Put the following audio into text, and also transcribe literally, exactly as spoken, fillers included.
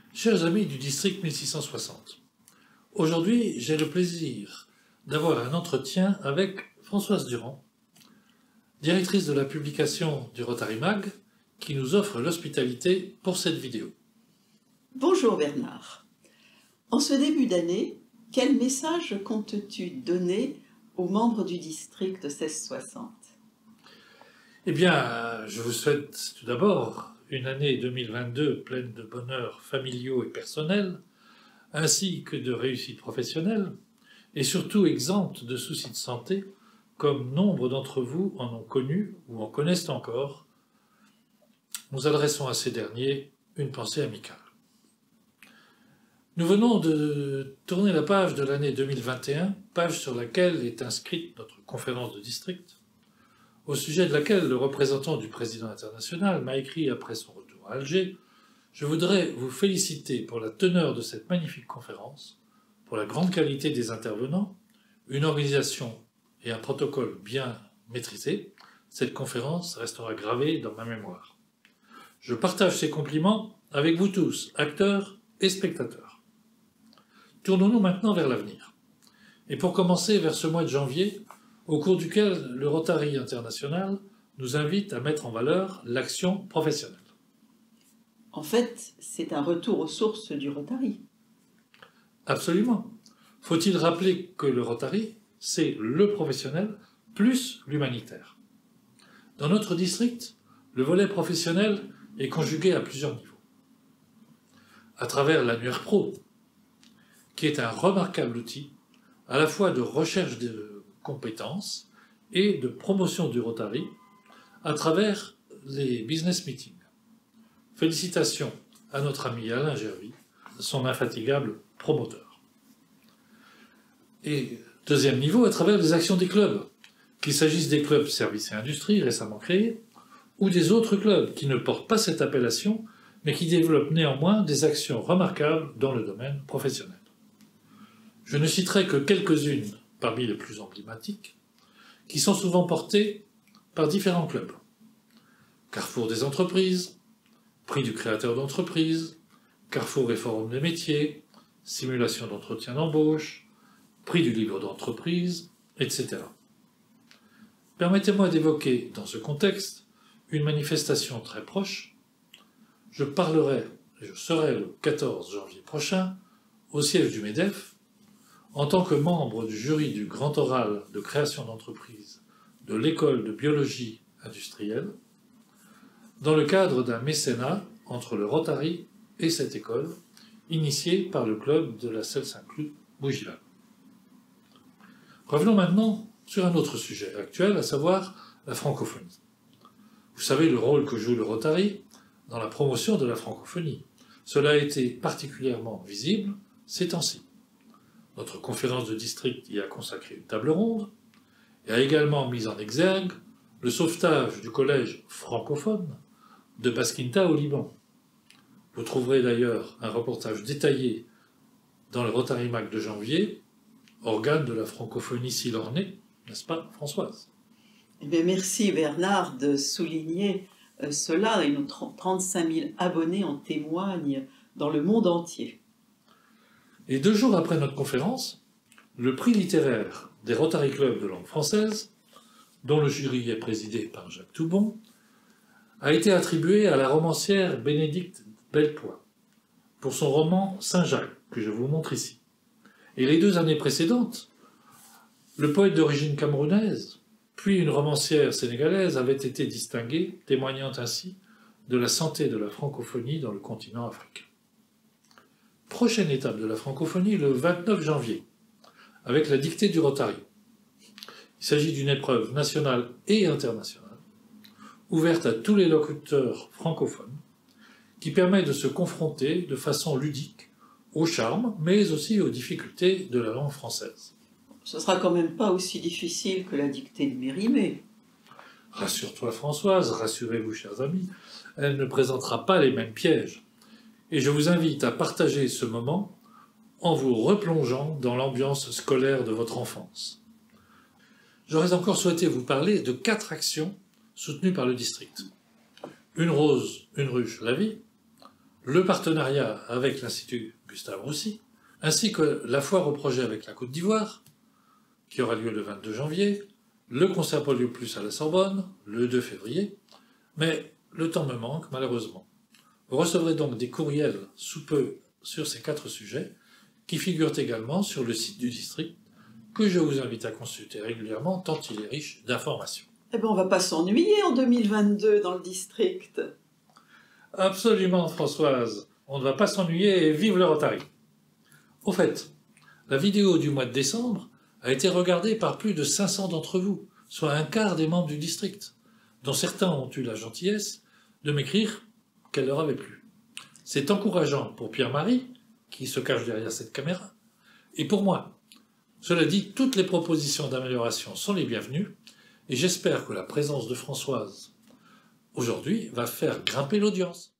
Chers amis du district mille six cent soixante, aujourd'hui j'ai le plaisir d'avoir un entretien avec Françoise Durand, directrice de la publication du Rotary Mag, qui nous offre l'hospitalité pour cette vidéo. Bonjour Bernard. En ce début d'année, quel message comptes-tu donner aux membres du district seize soixante? Eh bien, je vous souhaite tout d'abord une année deux mille vingt-deux pleine de bonheurs familiaux et personnels, ainsi que de réussite professionnelle, et surtout exempte de soucis de santé, comme nombre d'entre vous en ont connu ou en connaissent encore. Nous adressons à ces derniers une pensée amicale. Nous venons de tourner la page de l'année deux mille vingt et un, page sur laquelle est inscrite notre conférence de district, au sujet de laquelle le représentant du président international m'a écrit après son retour à Alger. Je voudrais vous féliciter pour la teneur de cette magnifique conférence, pour la grande qualité des intervenants, une organisation et un protocole bien maîtrisés. Cette conférence restera gravée dans ma mémoire. Je partage ces compliments avec vous tous, acteurs et spectateurs. Tournons-nous maintenant vers l'avenir. Et pour commencer, vers ce mois de janvier, au cours duquel le Rotary International nous invite à mettre en valeur l'action professionnelle. En fait, c'est un retour aux sources du Rotary. Absolument. Faut-il rappeler que le Rotary, c'est le professionnel plus l'humanitaire. Dans notre district, le volet professionnel est conjugué à plusieurs niveaux. À travers l'annuaire pro, qui est un remarquable outil à la fois de recherche de compétences et de promotion du Rotary à travers les business meetings. Félicitations à notre ami Alain Gervy, son infatigable promoteur. Et deuxième niveau, à travers les actions des clubs, qu'il s'agisse des clubs services et industrie récemment créés, ou des autres clubs qui ne portent pas cette appellation, mais qui développent néanmoins des actions remarquables dans le domaine professionnel. Je ne citerai que quelques-unes parmi les plus emblématiques, qui sont souvent portées par différents clubs. Carrefour des entreprises, Prix du créateur d'entreprise, Carrefour et Forum des métiers, Simulation d'entretien d'embauche, Prix du livre d'entreprise, et cetera. Permettez-moi d'évoquer, dans ce contexte, une manifestation très proche. Je parlerai, et je serai le quatorze janvier prochain, au siège du MEDEF, en tant que membre du jury du Grand Oral de création d'entreprise de l'école de biologie industrielle, dans le cadre d'un mécénat entre le Rotary et cette école, initié par le club de la Selle Saint-Cloud Bougival. Revenons maintenant sur un autre sujet actuel, à savoir la francophonie. Vous savez le rôle que joue le Rotary dans la promotion de la francophonie. Cela a été particulièrement visible ces temps-ci. Notre conférence de district y a consacré une table ronde et a également mis en exergue le sauvetage du collège francophone de Baskinta au Liban. Vous trouverez d'ailleurs un reportage détaillé dans le Rotary Mag de janvier, organe de la francophonie s'il en est, n'est-ce pas Françoise? Eh bien, merci Bernard de souligner cela, et nos trente-cinq mille abonnés en témoignent dans le monde entier. Et deux jours après notre conférence, le prix littéraire des Rotary Club de langue française, dont le jury est présidé par Jacques Toubon, a été attribué à la romancière Bénédicte Belpois pour son roman Saint-Jacques, que je vous montre ici. Et les deux années précédentes, le poète d'origine camerounaise, puis une romancière sénégalaise avaient été distingués, témoignant ainsi de la santé de la francophonie dans le continent africain. Prochaine étape de la francophonie, le vingt-neuf janvier, avec la dictée du Rotary. Il s'agit d'une épreuve nationale et internationale, ouverte à tous les locuteurs francophones, qui permet de se confronter de façon ludique au charme, mais aussi aux difficultés de la langue française. Ce ne sera quand même pas aussi difficile que la dictée de Mérimée. Rassure-toi Françoise, rassurez-vous chers amis, elle ne présentera pas les mêmes pièges. Et je vous invite à partager ce moment en vous replongeant dans l'ambiance scolaire de votre enfance. J'aurais encore souhaité vous parler de quatre actions soutenues par le district. Une rose, une ruche, la vie, le partenariat avec l'Institut Gustave Roussy, ainsi que la foire au projet avec la Côte d'Ivoire, qui aura lieu le vingt-deux janvier, le concert Polio Plus à la Sorbonne, le deux février, mais le temps me manque malheureusement. Vous recevrez donc des courriels sous peu sur ces quatre sujets, qui figurent également sur le site du district, que je vous invite à consulter régulièrement tant il est riche d'informations. Eh bien, on ne va pas s'ennuyer en deux mille vingt-deux dans le district. Absolument, Françoise, on ne va pas s'ennuyer et vive le Rotary. Au fait, la vidéo du mois de décembre a été regardée par plus de cinq cents d'entre vous, soit un quart des membres du district, dont certains ont eu la gentillesse de m'écrire qu'elle leur avait plu. C'est encourageant pour Pierre-Marie, qui se cache derrière cette caméra, et pour moi. Cela dit, toutes les propositions d'amélioration sont les bienvenues, et j'espère que la présence de Françoise aujourd'hui va faire grimper l'audience.